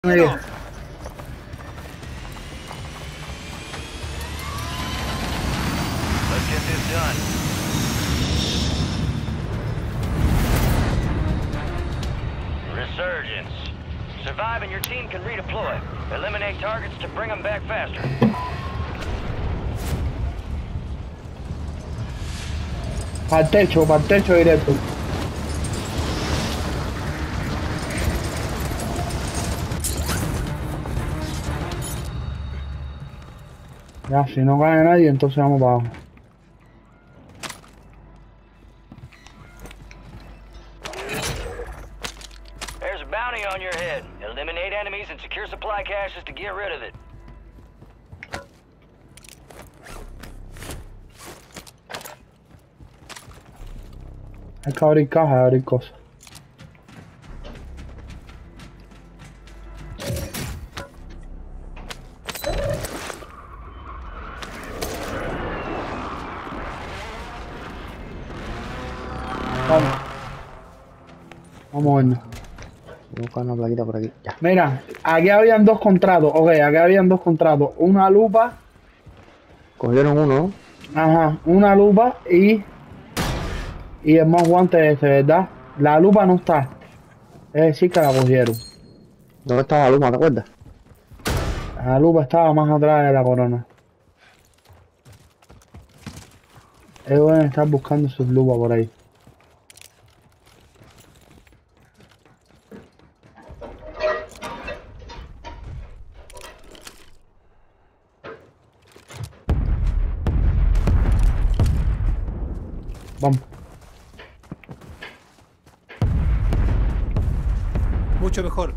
Let's get this done. Resurgence. Survive and your team can redeploy. Eliminate targets to bring them back faster. Para el techo directo. Ya, si no cae nadie, entonces vamos para abajo. There's a bounty on your head. Eliminate enemies and secure supply caches to get rid of it. Hay que abrir cajas, abrir cosas. Vamos. Vamos a vernos. Voy a buscar una plaquita por aquí. Ya. Mira, aquí habían dos contratos. Ok, aquí habían dos contratos. Una lupa. Cogieron uno, ¿no? Ajá, una lupa y el más guante ese, ¿verdad? La lupa no está. Es decir, que la cogieron. ¿Dónde estaba la luma? ¿Te acuerdas? La lupa estaba más atrás de la corona. Ellos deben estar buscando sus lupas por ahí. Vamos. Mucho mejor.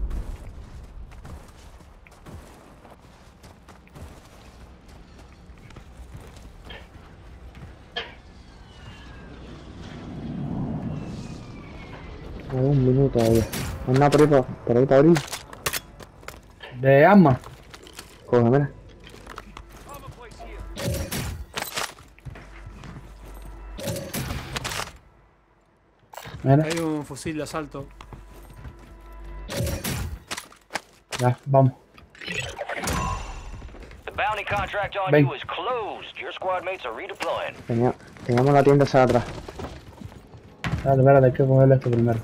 Hay un minuto todavía. No hay nada por ahí para abrir. De armas. Coge, mira. Mira, Hay un fusil de asalto. ya, vamos. The bounty contract on Ven. you is closed. Your squad mates are redeploying. Teníamos la tienda esa de atrás. Espérate, hay que cogerle esto primero.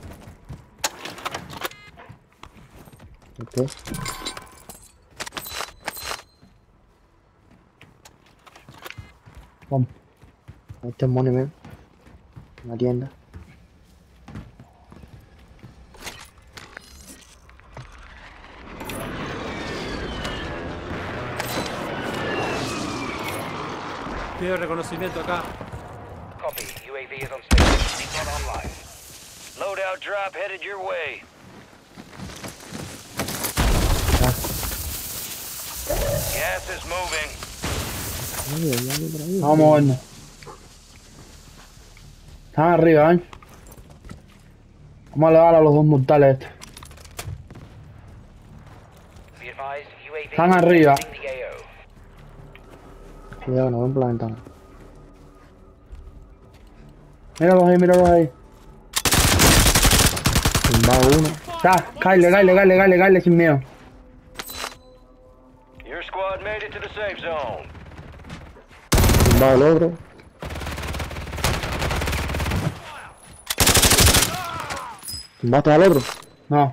Ok. Vamos. Este es money, man. Una tienda. Pido reconocimiento acá. Copy. UAV is on station. Not online. Loadout drop headed your way. Gas is moving. Por ahí. Vamos a vernos. Están arriba, ¿eh? Vamos a elevar a los dos mortales estos. Be advised, UAV Están arriba. exiting the AO. Cuidado, no ven por la ventana. Míralos ahí, míralos ahí. Tumbado uno. Ya, cáele sin miedo. Your squad made it to the safe zone. Tumbado el otro. ¿Tumbaste al otro? No.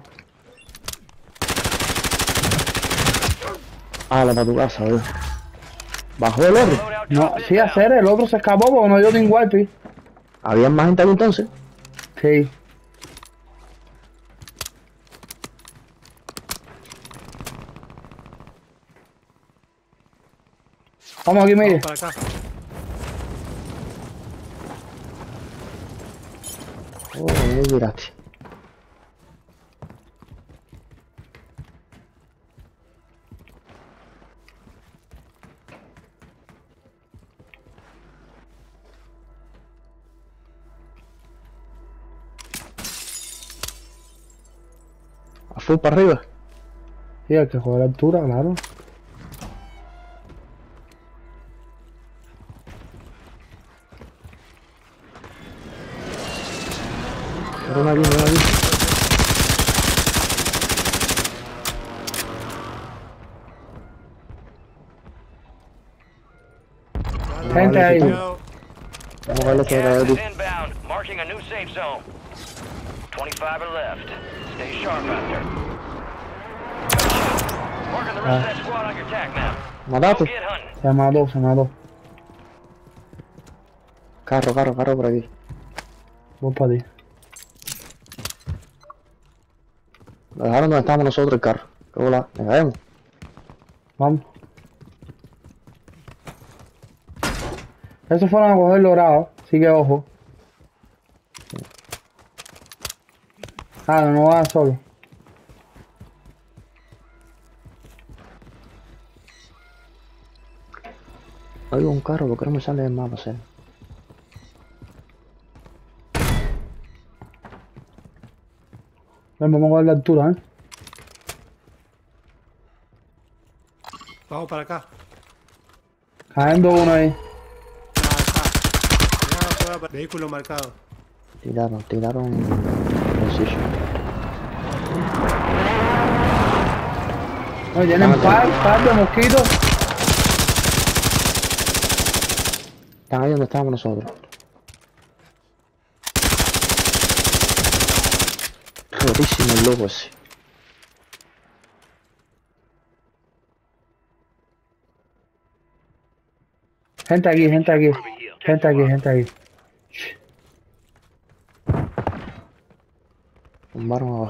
Hala para tu casa, bro. ¿Bajó el otro? Loadout No, drop sí, inbound. hacer, el otro se escapó porque no dio ni un wipe. ¿Había más gente ahí entonces? Sí. Vamos aquí, mire. Vamos para acá. Oh, ahí miraste. A full para arriba. Sí, hay que joder la altura, claro. Mira aquí, mira aquí. Gente ahí. Cuidado. Vamos a darle este Gas de is inbound, marking a new safe zone. 25 are left. Stay sharp out there. Marking the rest of that squad on your tack map. Go Mataste. get hunting. Se mató, se mató. Carro por aquí. Voy para ti. Lo dejaron donde estábamos nosotros el carro. ¿Qué bola? ¿Me caemos? Vamos. Esos fueron a coger dorado, así que ojo. Ah, no va solo. Oigo un carro, ¿por qué no me sale el mapa, sé? Ven, vamos a ver la altura, Vamos para acá. Cayendo uno ahí. Cuidado. Vehículo marcado. Tiraron precision. No, tienen par de mosquitos. Están ahí donde estábamos nosotros. Rotísimo el loco ese. Gente aquí. Tumbaron abajo.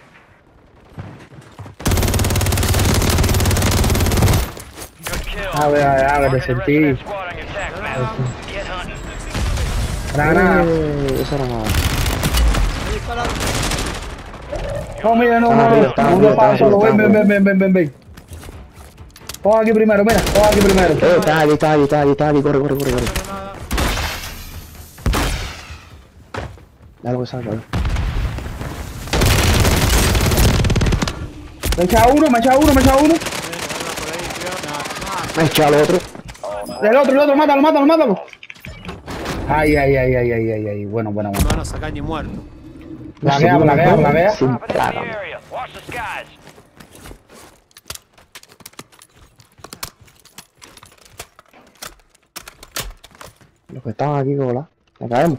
Good kill. A ver, te Marking the rest of sentí. that squad on your tack map. Get hunting. Granada. Eso era nada. Ahí disparado. No, mira, no, Están arriba, están arriba, paso están solo. arriba, Ven. Coja aquí primero, mira, coja aquí primero. Está aquí, corre. No nada. Dale que salga. Me echa uno. Anda por ahí, cuidado. Me echa al otro. El otro, mátalo. Ay. Bueno. Me van a sacar ni muerto. Plaquea. Sin Dropping into the plaga. area. Watch the skies. Los que estaban aquí, hola. Me caemos.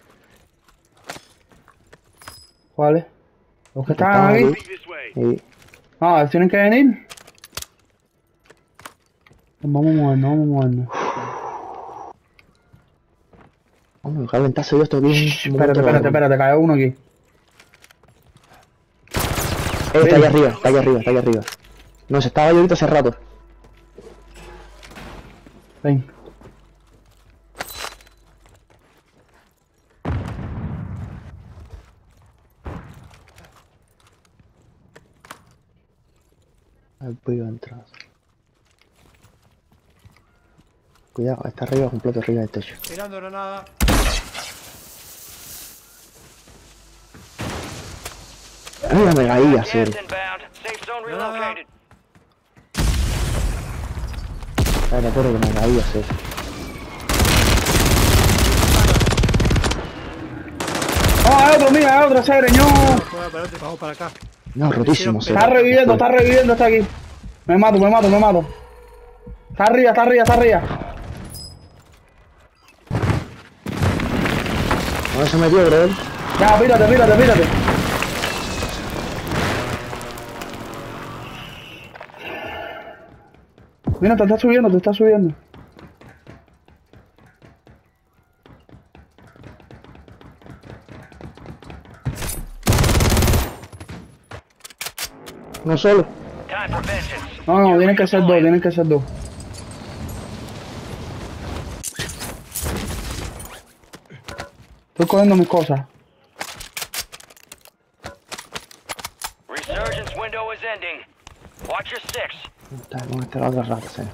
¿Cuáles? Los que estaban aquí. Sí. Ah, tienen que venir. Vamos a movernos. Vamos, calentazo yo esto aquí. Espérate, cayó uno aquí. Está ahí arriba. No, se estaba yo ahorita hace rato. Ven. Al pollo entrado. Cuidado, está arriba, completo arriba del techo. Tirando granada. Mira, me caía, Gas serio. inbound. Safe zone relocated. Te acuerdo que me caía, serio. Ah, hay otro, mira, hay otro, señor. Vamos para acá. No, rotísimo, serio. Está reviviendo, está aquí. Me mato. Está arriba. ¿Dónde se metió, bro? Ya, pírate. Mira, te está subiendo. No solo. Time for vengeance. No, tienen que ser dos. Estoy cogiendo mis cosas. Resurgence window is ending. Watch your six. ¿Dónde está la otra rata, serio?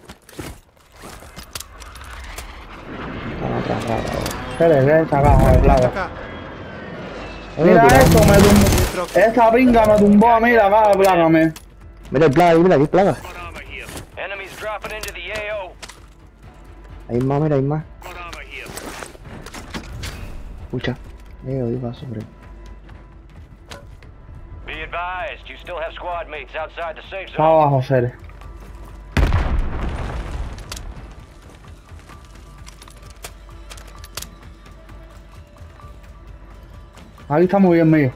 Está la otra rata, Espera, está abajo, al lado. Acá. Mira esto, me tumbó. Dentro. Esta pinga me tumbó a mí la caja, plágame. Mira el plaga, mira, aquí plaga. Enemies dropping into the AO. Hay más, mira, hay más. Escucha. Digo paso por ahí. Be advised, you still have squad mates outside the safe Está zone. abajo, Cere. Aquí está muy bien, mío.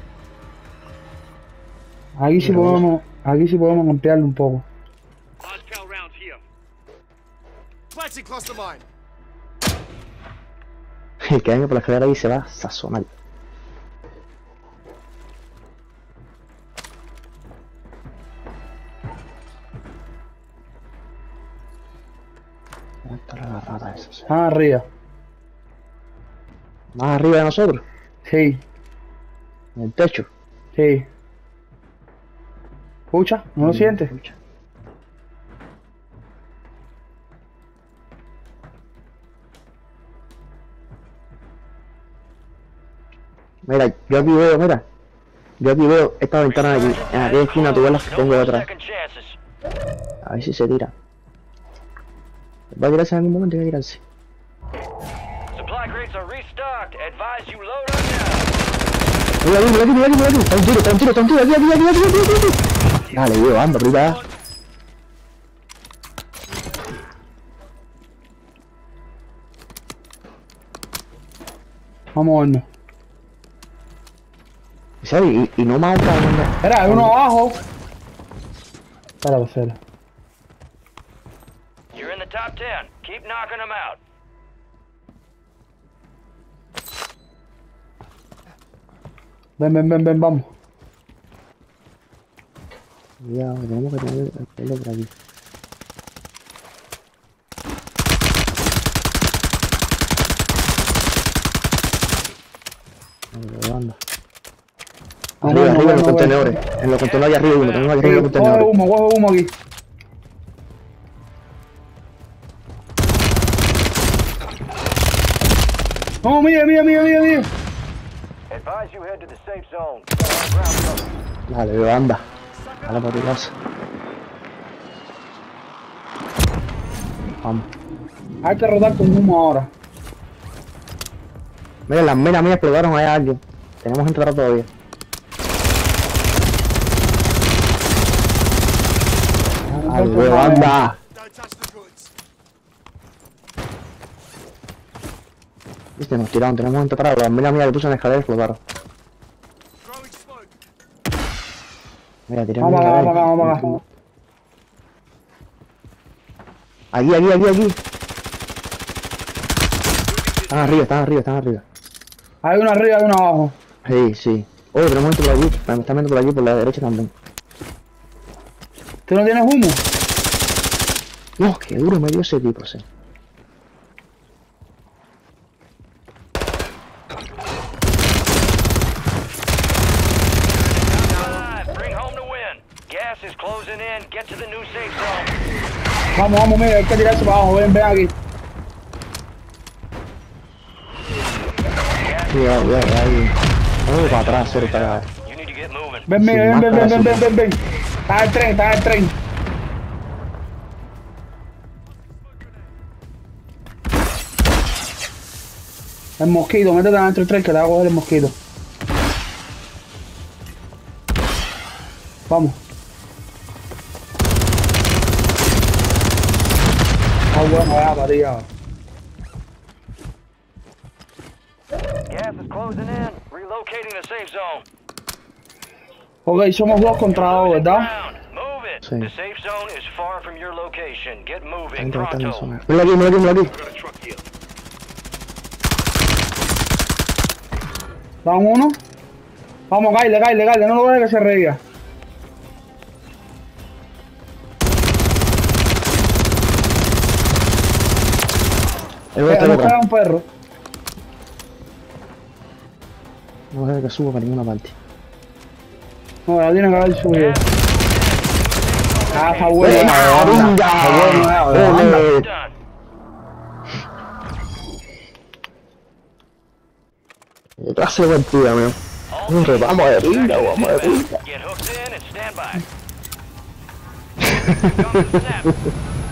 Aquí sí podemos ampliarle un poco. Hostile round here. Planting cluster mine. El que venga por la escalera ahí se va sazonal. ¿Dónde está la rata esa? Están arriba. Más arriba de nosotros, Sí, en el techo. sí. ¿Escucha? ¿No lo sientes? Escucha. Mira, yo aquí veo, mira. Yo aquí veo esta ventana de aquí. En aquella esquina tú ves las que No tengo more detrás. second chances. A ver si se tira. Va a tirarse en algún momento, va a tirarse. Supply crates are restocked. Advise you load up now. Mira aquí. Está un tiro, aquí. Dale, tío, anda, privada. Vamos a vernos. ¿Sabes? Y no más otra vez. Espera, hay uno abajo. Espera. You're in the top 10. Keep knocking them out. Ven, vamos. Ya, tenemos que tener el pelo por aquí. Anda. Arriba, en los contenedores. En los contenedores arriba uno, tenemos aquí arriba en los Coge contenedores. humo aquí. No, mira. Advise you head to the safe zone. Ground cover. Dale, anda. Dale por tu casa. Vamos. Hay que rodar con humo ahora. Mira, las minas mías explotaron allá alguien. Tenemos gente atrás todavía. Dale, anda. Don't touch the goods. Viste, nos tiraron, tenemos gente atrás. Las minas mías que puse en la escalera explotaron. Throwing smoke. Mira, tiramos Vamos acá. Aquí. Están arriba. Hay uno arriba y uno abajo. Sí. Oye, tenemos gente por aquí. Me están viendo por aquí, por la derecha también. ¿Tú no tienes humo? No, qué duro me dio ese tipo, sí. Bring home the win. Gas is closing in. Get to the new safe zone. Vamos, mira, hay que tirarse para abajo. Ven aquí. Sí, ya. Vamos para atrás, cero para acá. You need to get moving. Ven. Está el tren. El mosquito, métete adentro del tren que te va a coger el mosquito. Vamos. Bueno, ya, María. Gas is closing in. Relocating the safe zone. Ok, somos 2 contra 2, ¿verdad? Ground. Move it. Sí. The safe zone is far from your location. Get moving Entra en la pronto. zona. Mira aquí. Got a truck here. Vamos uno. Vamos, caile, no lo dejes que se reía. Nos queda un perro. No dejes que suba para ninguna parte. No, la tiene que haber subido. Ah, está bueno. Done. Clase de partida, amigo. Vamos de pinga. Get hooked in and stand by. Comes the snap.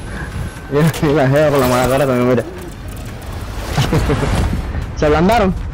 Mira la jeva con la mala cara también, mira. Se ablandaron.